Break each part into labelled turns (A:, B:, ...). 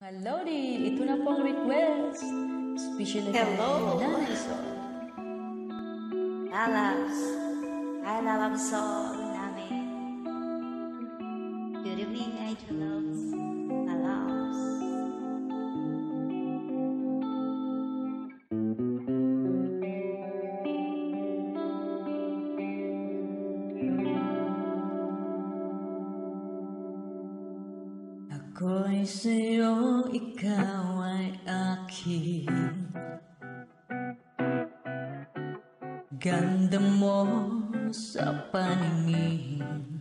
A: Hello di, ito na po ang request. Special
B: Hello.
A: Nice.
B: I love song namin. Good evening, Idol Loves. I loves.
A: Ako'y sa'yo, ikaw ay akin. Ganda mo sa paningin.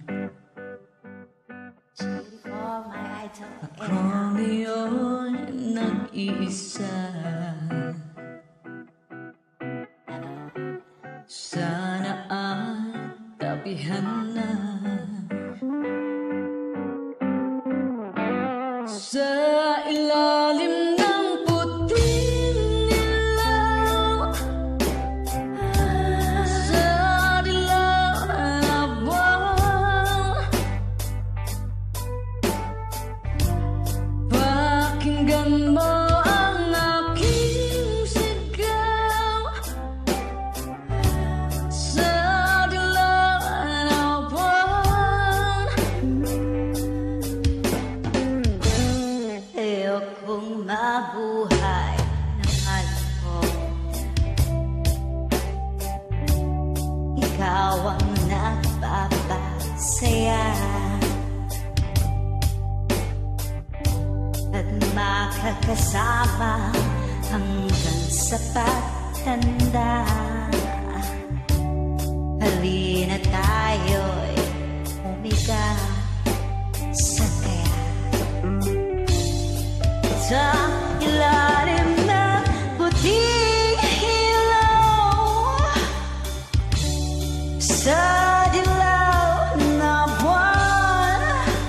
B: For my idol.
A: Ako ngayon nag-iisa. Sana ay tabihan na. Sa ilalim ng puting ilaw, sa dilaw na buwan, pakinggan mo ang aking sigaw. Sa dilaw na buwan,
B: Ayokong mabuhay ng alcohol. Ikaw ang nagpapasaya at makakasama hanggang sa pagtanda. Halina tayo'y umiga sa kaya. Sa ilalim ng puting ilaw, sa dilaw na buwan,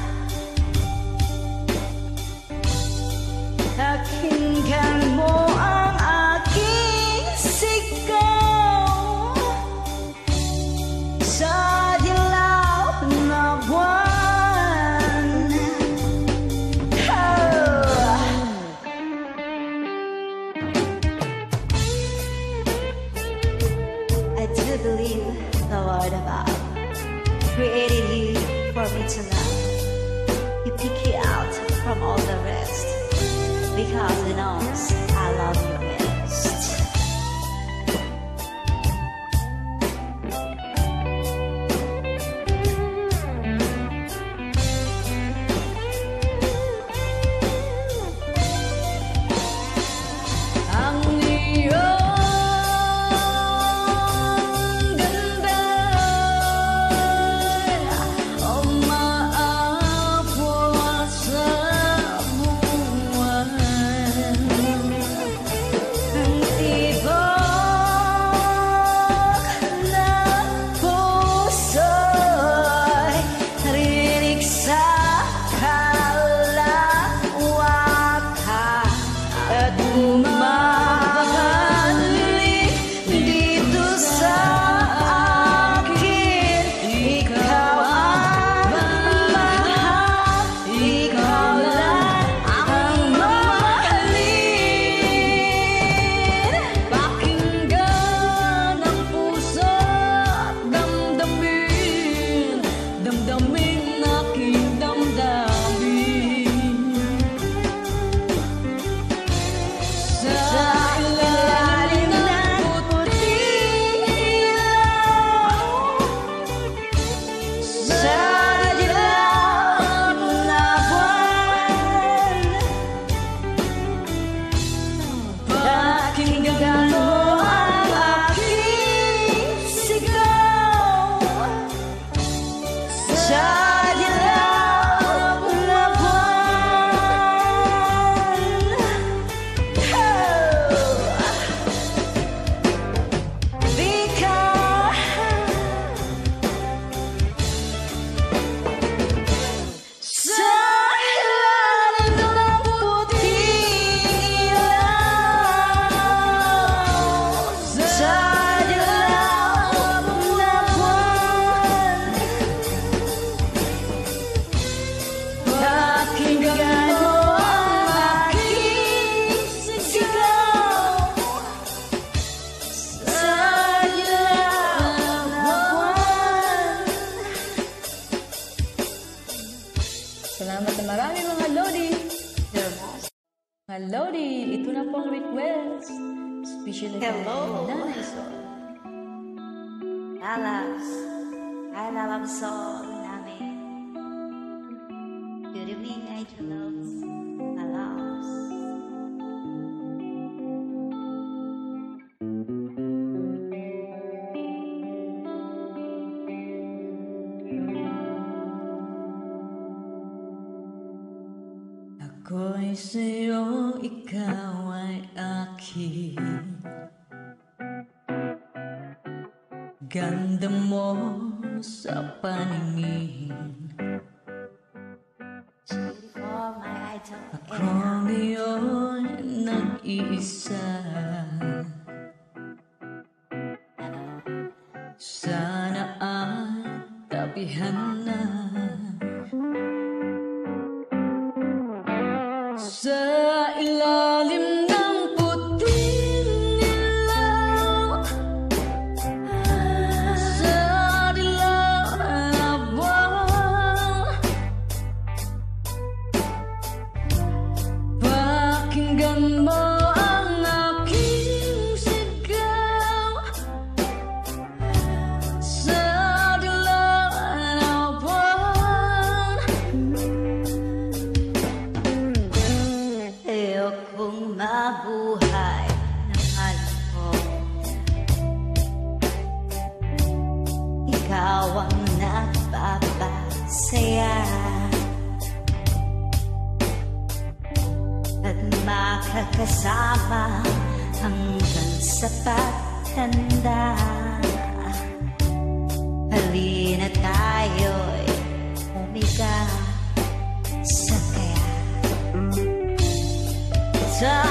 B: pakinggan mo ang aking sigaw. Sa dilaw na buwan, I do believe the Lord above created you for me to love. He picked you out from all the rest because He knows I love you best.
A: ang iyong ganda umaabot sa buwan. Hello din! Ito na pong request. Especially
B: Hello.
A: kay Nanay Sol.
B: I love song namin. Good evening, Idol Loves. I loves.
A: Ako'y sa'yo, ikaw ay akin. Ganda mo sa paningin.
B: For my idol.
A: Ako ngayon nag-iisa. Sana ay tabihan na. Sa ilalim ng puting ilaw, sa dilaw na buwan, pakinggan mo ang aking sigaw. Sa dilaw na buwan,
B: Ayokong mabuhay ng alam ko. Ikaw ang nagpapasaya at makakasama hanggang sa pagtanda. Halina tayo'y umiga sa kaya.